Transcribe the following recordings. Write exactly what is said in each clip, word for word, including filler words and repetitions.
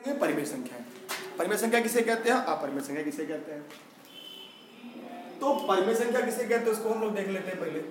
ये परिमेय संख्याएं। परिमेय संख्या किसे कहते हैं, अपरिमेय संख्या किसे कहते हैं। तो परिमेय संख्या किसे कहते हैं उसको हम लोग देख लेते हैं पहले।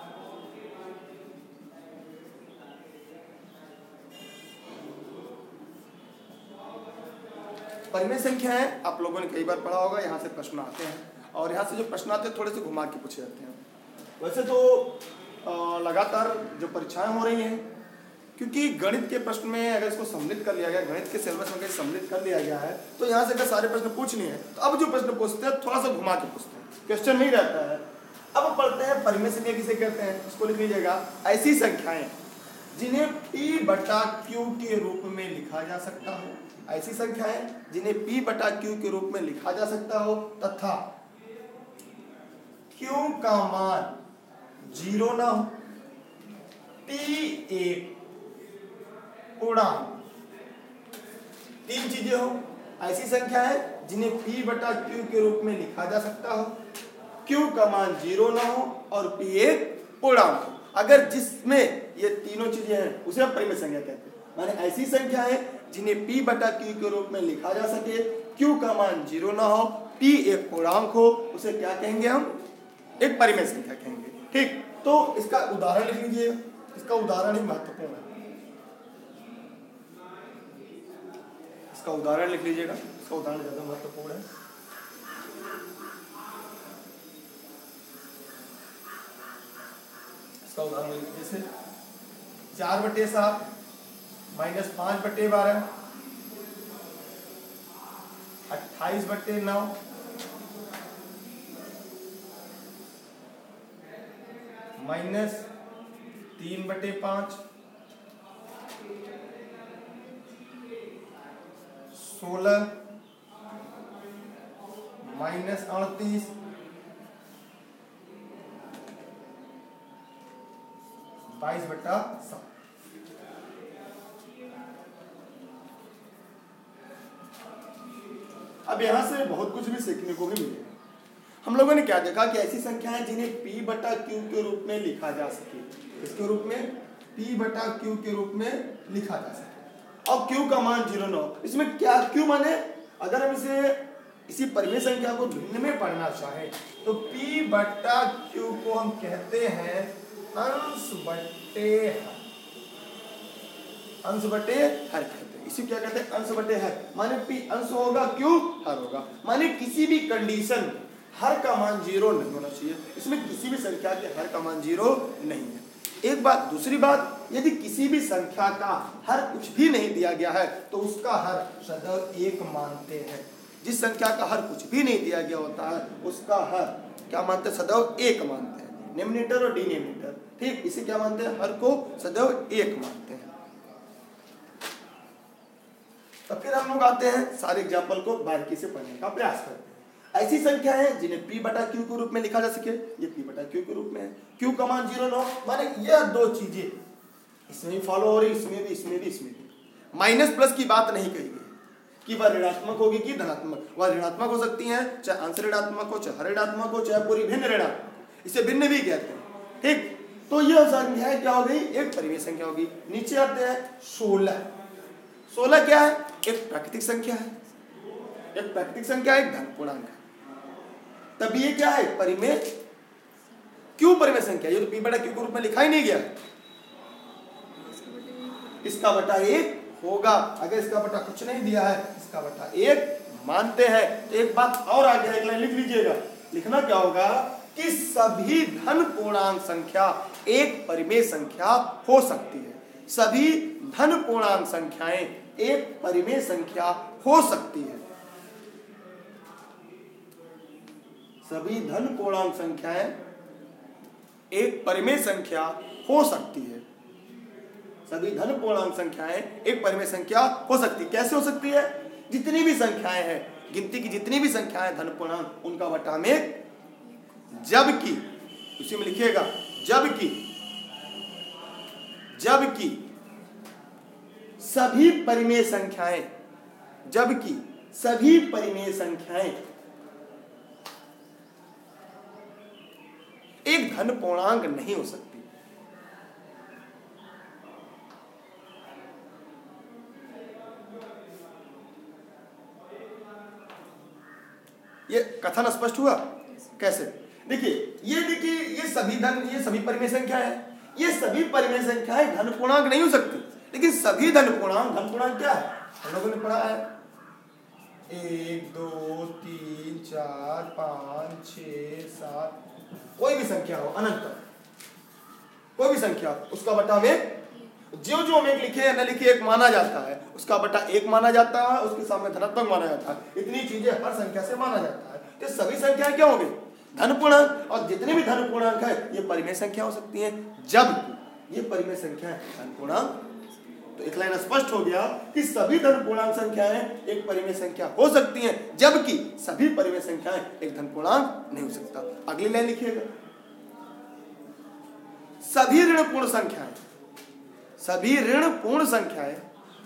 परिमेय संख्याएं आप लोगों ने कई बार पढ़ा होगा, यहाँ से प्रश्न आते हैं और यहाँ से जो प्रश्न आते हैं थोड़े से घुमा के पूछे जाते हैं। वैसे तो लगातार जो परीक्षाएं हो रही हैं, क्योंकि गणित के प्रश्न में अगर इसको सम्मिलित कर लिया गया, गणित के सिलेबस में सम्मिलित कर लिया गया है, तो यहाँ से अगर सारे प्रश्न पूछने हैं तो अब जो प्रश्न पूछते हैं थोड़ा सा घुमा के पूछते हैं, क्वेश्चन नहीं रहता है। अब पढ़ते हैं परिमेय संख्या किसे कहते हैं, इसको लिख लीजिएगा। ऐसी संख्याएं जिन्हें P बटा Q के रूप में लिखा जा सकता हो, ऐसी संख्याएं जिन्हें P बटा Q के रूप में लिखा जा सकता हो तथा Q का मान जीरो ना हो, T एक पूर्णांक, तीन चीजें हो। ऐसी संख्याएं जिन्हें P बटा Q के रूप में लिखा जा सकता हो, Q का मान जीरो ना हो और P एक पूर्णांक हो। अगर जिसमें ये तीनों चीजें हैं उसे हम परिमेय संख्या कहते हैं। माने ऐसी संख्याएं जिन्हें P बटा Q के रूप में लिखा जा सके, Q का मान जीरो ना हो, P एक पूर्णांक हो, उसे क्या कहेंगे हम, एक परिमेय संख्या कहेंगे। ठीक, तो इसका उदाहरण लिख लीजिए। इसका उदाहरण ही महत्वपूर्ण है, इसका उदाहरण लिख लीजिएगा। इसका उदाहरण ज्यादा महत्वपूर्ण है। इसका उदाहरण लिख लीजिए, जैसे चार बटे सात माइनस पांच बटे बारह, अट्ठाईस बटे नौ, माइनस तीन बटे पांच, सोलह माइनस अड़तीस, बाईस बटा सात। अब यहां से बहुत कुछ भी सीखने को भी मिलेगा। हम लोगों ने क्या देखा कि ऐसी संख्याएं जिन्हें P बटा Q के रूप में लिखा जा सके, इसके रूप में P बटा Q के रूप में लिखा जा सके और Q का मान जीरो ना हो। इसमें क्या Q माने, अगर हम इसे इसी परिमेय संख्या को भिन्न में पढ़ना चाहें तो P बटा Q को हम कहते हैं अंश बटे हर। अंश बटे हर कहते हैं, इसी क्या कहते हैं, अंश बटे हर। माने P अंश होगा, Q हर होगा। माने किसी भी कंडीशन हर का मान जीरो नहीं होना चाहिए। इसमें किसी भी संख्या के हर का मान जीरो नहीं है। एक बात। दूसरी बात, यदि किसी भी संख्या का हर कुछ भी नहीं दिया गया है तो उसका हर सदैव एक मानते हैं। जिस संख्या का हर कुछ भी नहीं दिया गया होता है उसका हर क्या मानते हैं, सदैव एक मानते हैं। न्यूमरेटर और डिनोमिनेटर, ठीक, इसे क्या मानते हैं, हर को सदैव एक मानते हैं। तो फिर हम लोग आते हैं सारे एग्जाम्पल को बारीकी से पढ़ने का प्रयास करते हैं। ऐसी संख्या है जिन्हें P बटा Q के रूप में लिखा जा सके, ये P बटा Q के रूप में है। Q का मान जीरो ना हो, माने यह दो चीजें इसमें भी फॉलो हो रही, इसमें भी, इसमें भी, इसमें भी। माइनस प्लस की बात नहीं कही गई कि वह ऋणात्मक होगी कि धनात्मक। वह ऋणात्मक हो सकती है, चाहे अंश ऋणात्मक हो, चाहे हर ऋणात्मक हो, चाहे पूरी भिन्न ऋणात्मक, इसे भिन्न भी कहते हैं। ठीक, तो यह संख्या क्या हो गई, एक परिमेय संख्या होगी। नीचे आते हैं सोलह। सोलह क्या है, एक प्राकृतिक संख्या है, एक प्राकृतिक संख्या, एक धन पूर्णांक है। तब ये क्या है, परिमेय। क्यों परिमेय संख्या, ये तो P बटा Q के रूप में लिखा ही नहीं गया। इसका बटा एक होगा, अगर इसका बटा कुछ नहीं दिया है, इसका बटा एक मानते हैं। तो एक बात और आगे एक लाइन लिख लीजिएगा। लिखना क्या होगा कि सभी धन पूर्णांक संख्या एक परिमेय संख्या हो सकती है। सभी धन पूर्णांक संख्याएं एक परिमेय संख्या हो सकती है। सभी धन पूर्णांक संख्याएं एक परिमेय संख्या हो सकती है। सभी धन पूर्णांक संख्याएं एक परिमेय संख्या हो सकती है। कैसे हो सकती है, जितनी भी संख्याएं हैं, गिनती की जितनी भी संख्याएं धन पूर्णांक, उनका बटा में, जबकि उसी में लिखिएगा, जबकि जबकि सभी परिमेय संख्याएं जबकि सभी परिमेय संख्याएं एक धन पूर्णांक नहीं हो सकती। ये कथन स्पष्ट हुआ? कैसे? देखिए, ये देखिए, ये सभी धन, ये सभी परिमेय संख्या है, ये सभी परिमेय संख्याएं धन पूर्णांक नहीं हो सकती, लेकिन सभी धन पूर्णांक, धन पूर्णांक क्या है हम लोगों ने पढ़ा है, एक दो तीन चार पाँच छः सात, कोई भी संख्या हो अनंत, कोई भी संख्या उसका बटा में जो जो हम एक लिखे या न लिखे एक माना जाता है, उसका बटा एक माना जाता है, उसके सामने धनात्मक माना जाता है। इतनी चीजें हर संख्या से माना जाता है। तो सभी संख्याएं क्या होंगी? धन पूर्णांक। और जितने भी धन पूर्णांक है ये परिमेय संख्या हो सकती है, जबकि ये परिमेय संख्या है धन पूर्णांक। तो एक लाइन स्पष्ट हो गया कि सभी धन पूर्णांक संख्याएं एक परिमेय संख्या हो सकती हैं, जबकि सभी परिमेय संख्याएं एक धन पूर्णांक नहीं हो सकता। अगली लाइन लिखिएगा, सभी ऋण पूर्ण संख्याएं, सभी ऋण पूर्ण संख्याएं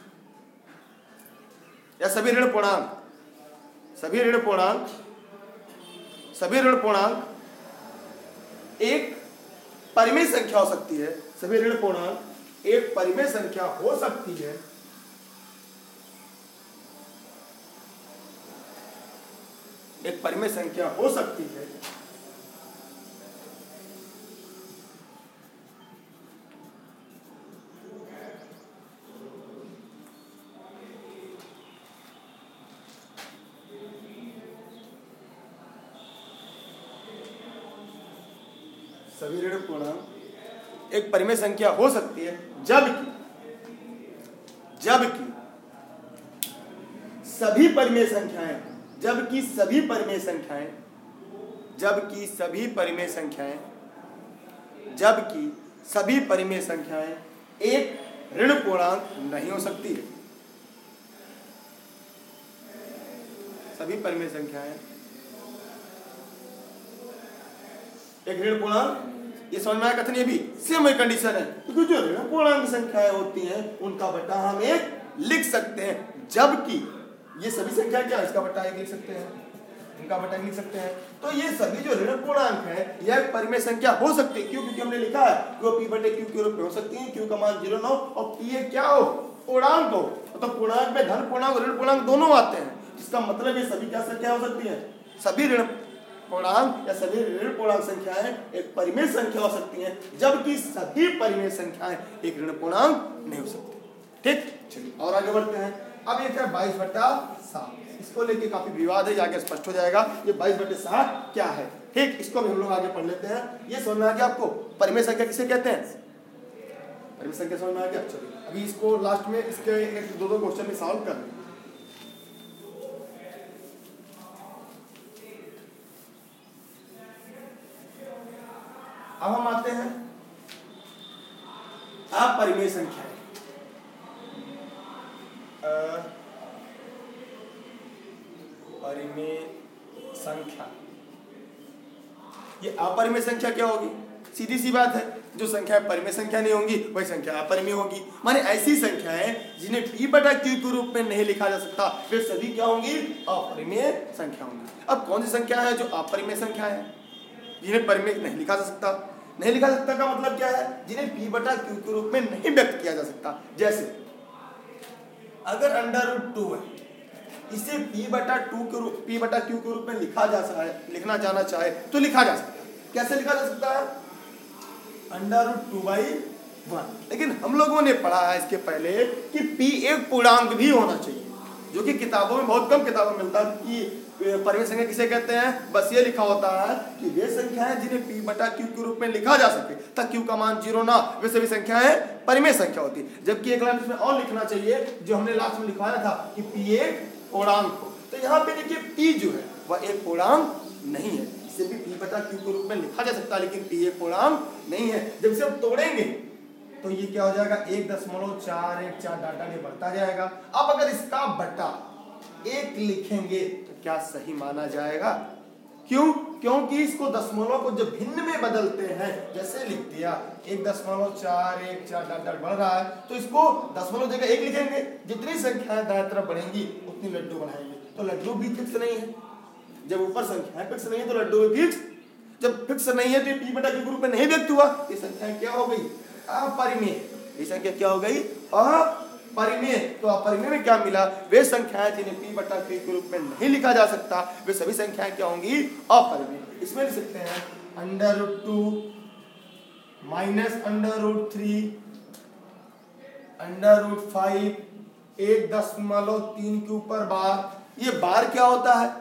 या सभी ऋण पूर्णांक, सभी ऋण पूर्णांक, सभी ऋण पूर्णांक एक परिमेय संख्या हो सकती है। सभी ऋण पूर्णांक एक परिमेय संख्या हो सकती है, एक परिमेय संख्या हो सकती है सभी ऋण पूर्णांक एक परिमेय संख्या हो सकती है, जबकि जबकि सभी परिमेय संख्याएं जबकि सभी परिमेय संख्याएं जबकि सभी परिमेय संख्याएं जबकि सभी परिमेय संख्याएं एक ऋण पूर्णांक नहीं हो सकती है। सभी परिमेय संख्याएं एक ऋण पूर्णांक, ये समझ में आया कथन? ये भी सेम वही कंडीशन है, क्योंकि जो ऋण पूर्णांक संख्याएं होती हैं उनका बटा हम एक लिख सकते हैं, जबकि ये सभी संख्या क्या है, इसका बटा एक लिख सकते हैं, इनका बटा एक लिख सकते हैं। तो ये सभी जो ऋण पूर्णांक है यह परिमेय संख्या हो सकती है। क्यों? क्योंकि हमने लिखा है कि वो पी बटे क्यू के रूप में हो सकती है, क्यू का मान जीरो न हो और पी ए क्या हो, पूर्णांक हो। तो पूर्णांक में धन पूर्णांक और ऋण पूर्णांक दोनों आते हैं, जिसका मतलब ये सभी क्या संख्या हो सकती है, सभी ऋण पूर्णांक या सभी ऋण पूर्णांक संख्याएं एक परिमेय संख्या हो सकती हैं, जबकि सभी परिमेय संख्याएं एक ऋण पूर्णांक नहीं हो सकती। ठीक, चलिए और आगे बढ़ते हैं। अब ये क्या बाईस बटा सात, इसको लेके काफी विवाद है, आगे स्पष्ट हो जाएगा ये बाईस बटे सात क्या है। ठीक, इसको भी हम लोग आगे पढ़ लेते हैं। ये समझ में आ गया आपको परिमेय संख्या किसे कहते हैं? परिमेय संख्या समझ में आ गया। चलिए अभी इसको लास्ट में इसके एक दो दो क्वेश्चन में सॉल्व कर लेंगे। अब हम आते हैं अपरिमेय संख्या, परिमेय संख्या। ये अपरिमेय संख्या क्या होगी? सीधी सी बात है, जो संख्या परिमेय संख्या नहीं होंगी वही संख्या अपरिमेय होगी। माने ऐसी संख्याएं जिन्हें p बटा q के रूप में नहीं लिखा जा सकता वे सभी क्या होंगी? अपरिमेय संख्या होंगी। अब कौन सी संख्या है जो अपरिमेय संख्या है, जिन्हें परिमेय नहीं लिखा जा सकता? नहीं लिखा जा सकता का मतलब क्या है? जिन्हें p बटा q के रूप में नहीं व्यक्त किया जा सकता। जैसे अगर अंडर रूट टू है, इसे p बटा टू के रूप p बटा q के रूप में लिखा जा सकता है, लिखना जाना चाहे तो लिखा जा सकता है। कैसे लिखा जा सकता है? Under root two by one. लेकिन हम लोगों ने पढ़ा है इसके पहले कि p एक पूर्णांक भी होना चाहिए, जो कि किताबों में बहुत कम किताबों में मिलता है कि परिमेय संख्या किसे कहते हैं। बस ये लिखा होता है कि वे संख्याएं जिन्हें p बटा q के रूप में लिखा जा सके तथा q का मान जीरो ना, वे सभी संख्याएं परिमेय संख्या होती है। जबकि एक लाइन इसमें और लिखना चाहिए जो हमने लास्ट में लिखवाया था कि p एक पूर्णांक हो। तो यहाँ पे देखिए p जो है वह एक पूर्णांक नहीं है, इसे भी p बटा q के रूप में लिखा जा सकता है, लेकिन p एक पूर्णांक नहीं है। जब इसे हम तोड़ेंगे तो ये क्या हो जाएगा? एक दशमलव चार एक चार डाटा ये बढ़ता जाएगा। अब अगर इसका बटा एक लिखेंगे तो क्या सही माना जाएगा? क्यों? क्योंकि इसको दशमलव को जब भिन्न में बदलते हैं, जैसे लिख दिया एक दशमलव चार एक चार डाटा बढ़ रहा है, तो इसको दशमलव जगह एक लिखेंगे। जितनी संख्याएं दाएं तरफ बढ़ेंगी उतनी लड्डू बढ़ाएंगे। तो लड्डू भी फिक्स नहीं है, जब ऊपर संख्याएं फिक्स नहीं है तो लड्डू भी फिक्स, जब फिक्स नहीं है तो p बटा q के रूप में नहीं व्यक्त हुआ, ये संख्या क्या हो गई? अपरिमेय। ये संख्या क्या हो गई? परिमेय, तो अपरिमेय में क्या मिला, वे संख्याएं जिन्हें p बटा q के रूप में नहीं लिखा जा सकता वे सभी संख्याएं क्या होंगी, अपरिमेय। इसमें लिख सकते हैं under root two minus under root three under root five, एक दशमलव तीन के ऊपर बार। ये बार क्या होता है,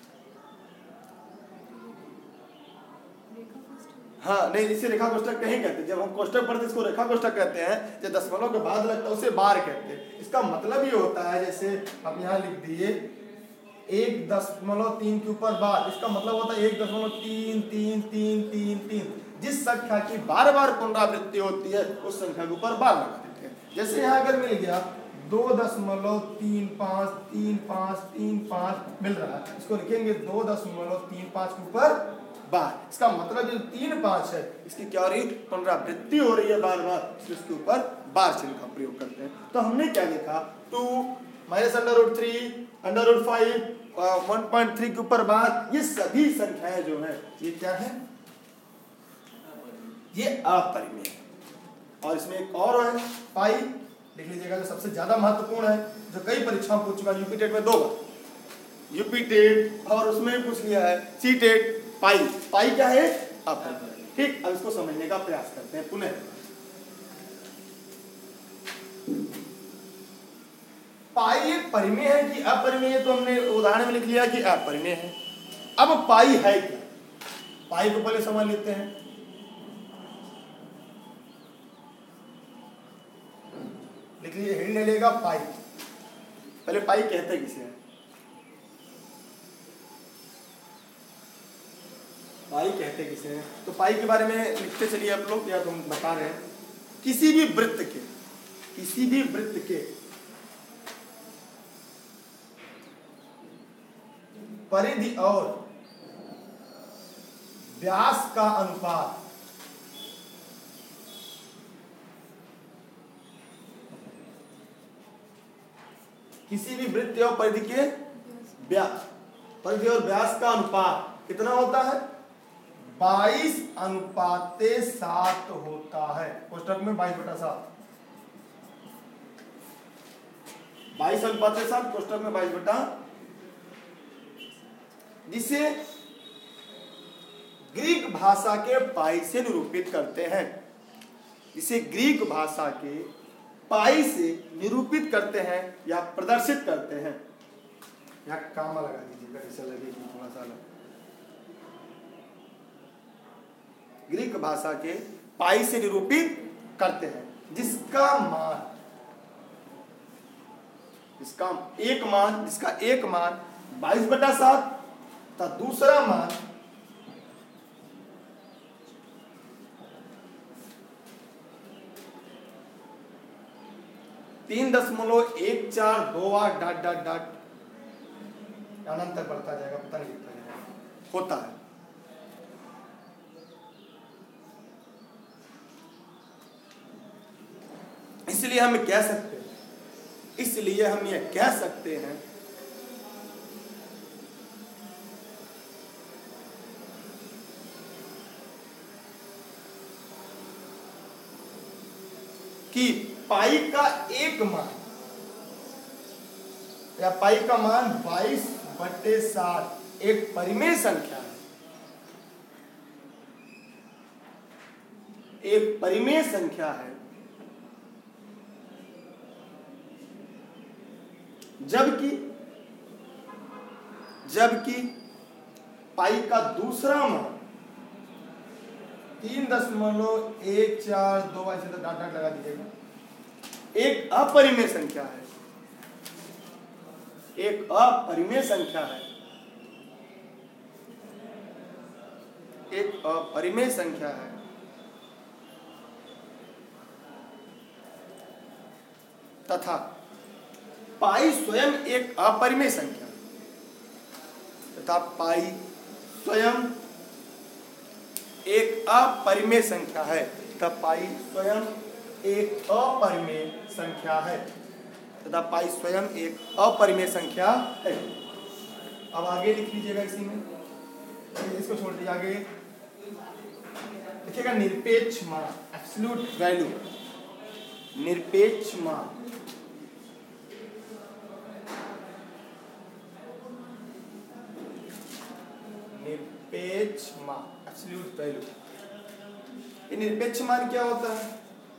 हाँ नहीं, इसे रेखा कोष्ठक नहीं कहते, जब हम कोष्ठक पढ़ते इसको रेखा कोष्ठक कहते हैं, जब दशमलव के बाद लगता है उसे बार कहते हैं। इसका मतलब ये होता है, जैसे हम यहाँ लिख दिए एक दशमलव तीन के ऊपर बार, इसका मतलब होता है एक दशमलव तीन तीन तीन तीन तीन। जिस संख्या की बार बार पुनरावृत्ति होती है उस संख्या के ऊपर बार लगा देते हैं। जैसे यहाँ अगर मिल गया दो दशमलव तीन पाँच तीन पाँच तीन पाँच मिल रहा है, इसको लिखेंगे दो दशमलव तीन पाँच के ऊपर बार। इसका मतलब जो तीन पाँच है इसकी क्या हो रही है, पुनरावृत्ति हो रही है बार बार, इसलिए उसके ऊपर बार चिन्ह का प्रयोग करते हैं। तो हमने क्या लिखा, two minus under root three under root five one point three के ऊपर बार। ये सभी संख्याएं जो है ये क्या है, ये अपरिमेय। और इसमें एक और है पाई, लिख लीजिएगा, जो सबसे ज्यादा महत्वपूर्ण है, जो कई परीक्षाओं पूछ चुका, यूपी टेट में दो बार, यूपी टेट और उसमें भी पूछ लिया है सी टेट। पाई, पाई क्या है, अपरिमेय। ठीक, अब इसको समझने का प्रयास करते हैं पुनः। पाई एक परिमेय है कि अपरिमेय, तो हमने उदाहरण में लिख लिया कि अपरिमेय है। अब पाई है क्या, पाई को पहले समझ लेते हैं। लिख लीजिए, हेड ले लेगा पाई। पहले पाई कहते किसे हैं, पाई कहते किसे हैं, तो पाई के बारे में लिखते चलिए आप लोग, या तो हम बता रहे हैं, किसी भी वृत्त के, किसी भी वृत्त के परिधि और व्यास का अनुपात किसी भी वृत्त और परिधि के व्यास, परिधि और व्यास का अनुपात कितना होता है, बाईस अनुपाते सात होता है। कोष्ठक में बाईस बटा सात, बाईस अनुपाते सात, कोष्ठक में बाईस बटा, जिसे ग्रीक भाषा के पाई से निरूपित करते हैं, जिसे ग्रीक भाषा के पाई से निरूपित करते हैं या प्रदर्शित करते हैं। यहाँ कामा लगा दीजिएगा, ऐसा लगेगी थोड़ा सा अलग। ग्रीक भाषा के पाई से निरूपित करते हैं, जिसका मान, जिसका एक मान, जिसका एक मान बाईस बटा सात तथा दूसरा मान तीन दशमलव एक चार दो आठ डाट डाट डाट अनंत तक बढ़ता जाएगा, पता नहीं कितना जाएगा, होता है। इसलिए हम कह सकते हैं, इसलिए हम ये कह सकते हैं कि पाई का एक मान या पाई का मान बाईस बटे सात एक परिमेय संख्या है, एक परिमेय संख्या है, जबकि जबकि पाई का दूसरा मान तीन दशमलव एक चार दो, ऐसे तो डाट डाट लगा दीजिएगा, एक अपरिमेय संख्या है, एक अपरिमेय संख्या है, एक अपरिमेय संख्या है, तथा पाई स्वयं एक अपरिमेय संख्या है, तथा पाई स्वयं एक अपरिमेय संख्या है, तथा पाई स्वयं एक अपरिमेय संख्या है, तथा पाई स्वयं एक अपरिमेय संख्या है। अब आगे लिख लीजिएगा, इसी में इसको छोड़ दीजिए, आगे लिखिएगा निरपेक्ष मान, एब्सोल्यूट वैल्यू, निरपेक्ष मान, निरपेक्ष मान, एब्सोल्यूट वैल्यू। निरपेक्ष मान क्या होता है?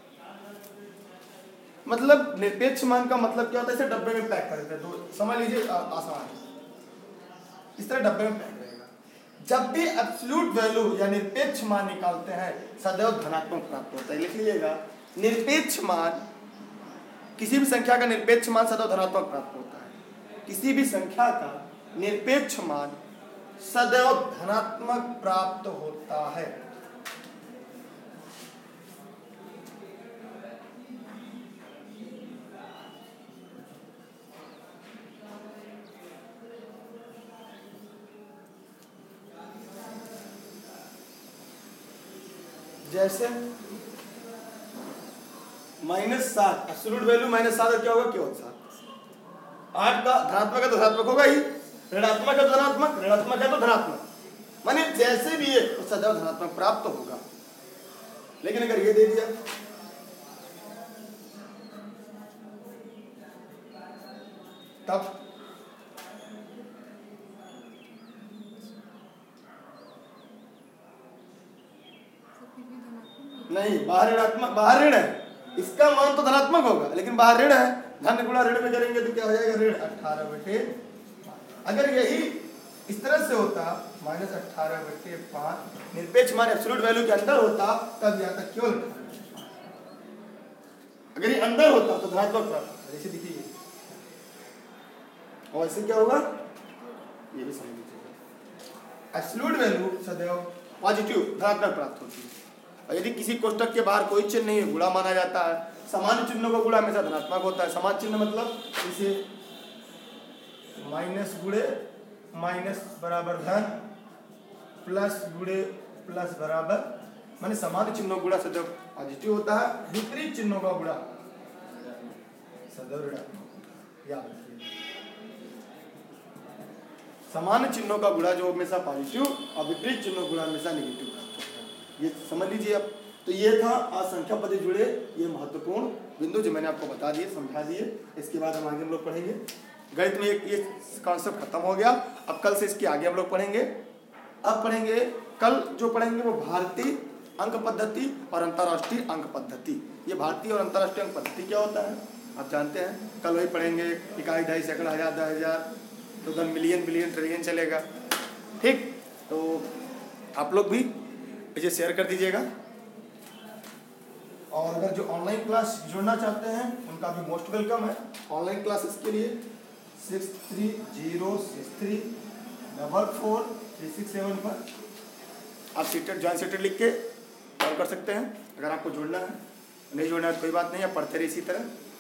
मतलब निरपेक्ष मान का मतलब क्या होता है? इसे डब्बे में पैक कर देते हैं, तो समझ लीजिए आसान है, इस तरह डब्बे में पैक रहेगा। जब भी एब्सोल्यूट वैल्यू या निरपेक्ष मान निकालते हैं सदैव धनात्मक प्राप्त होता है। लिख लीजिएगा, निरपेक्ष मान, किसी भी संख्या का निरपेक्ष मान सदैव धनात्मक प्राप्त होता है। किसी भी संख्या का निरपेक्ष मान सदैव धनात्मक प्राप्त होता है। जैसे माइनस सात, एब्सोल्यूट वैल्यू माइनस सात, क्या होगा? क्यों सात? आठ का धनात्मक है तो धनात्मक होगा ही, ऋणात्मक है तो धनात्मक, ऋणात्मक है तो धनात्मक, माने जैसे भी है तो सदैव धनात्मक प्राप्त तो होगा। लेकिन अगर ये दे दिया तब नहीं, बाहर ऋणात्मक, बाहर ऋण है, इसका मान तो धनात्मक होगा लेकिन बाहर ऋण है, धन गुणा ऋण में करेंगे तो क्या हो जाएगा? ऋण अठारह बटे। अगर यही इस तरह से होता माइनस अठारह बटे पांच, निरपेक्ष मान एब्सोल्यूट वैल्यू के अंदर होता, तब यहाँ तक केवल अगर ये अंदर होता तो धनात्मक प्राप्त, जैसे देखिए, और ऐसे क्या होगा ये भी समझ लीजिएगा। एब्सोल्यूट वैल्यू सदैव पॉजिटिव धनात्मक प्राप्त होती है। और यदि किसी कोष्टक के बाहर कोई चिन्ह नहीं है, गुणा माना जाता है। सामान्य चिन्हों का गुणा हमेशा धनात्मक होता है। समान चिन्ह मतलब जैसे माइनस गुणे माइनस बराबर धन, प्लस गुणे प्लस बराबर, माने सामान्य चिन्हों का गुणा सदैव पॉजिटिव होता है, विपरीत चिन्हों का गुणा सदैव ऋणात्मक। याद रखिए, सामान्य चिन्हों का गुणा जो हमेशा पॉजिटिव और विपरीत चिन्हों का गुणा हमेशा नेगेटिव, ये समझ लीजिए अब। तो ये था आज संख्या पद जुड़े ये महत्वपूर्ण बिंदु जो मैंने आपको बता दिए, समझा दिए। इसके बाद हम आगे हम लोग पढ़ेंगे गणित में एक ये कॉन्सेप्ट खत्म हो गया। अब कल से इसके आगे हम लोग पढ़ेंगे। अब पढ़ेंगे कल जो पढ़ेंगे वो भारतीय अंक पद्धति और अंतर्राष्ट्रीय अंक पद्धति। ये भारतीय और अंतर्राष्ट्रीय अंक पद्धति क्या होता है आप जानते हैं, कल वही पढ़ेंगे। इकाई, ढाई, सैकड़ा, हजार, दस हजार, तो कल मिलियन, बिलियन, ट्रिलियन चलेगा। ठीक, तो आप लोग भी इसे शेयर कर दीजिएगा। और अगर जो ऑनलाइन क्लास जुड़ना चाहते हैं उनका भी मोस्ट वेलकम है। ऑनलाइन क्लासेस के लिए six three zero six three double four three six seven पर आप सीटेड ज्वाइन सीटेड लिख के कॉल कर सकते हैं। अगर आपको जुड़ना है, नहीं जुड़ना है तो कोई बात नहीं, आप पढ़ते रहिए इसी तरह।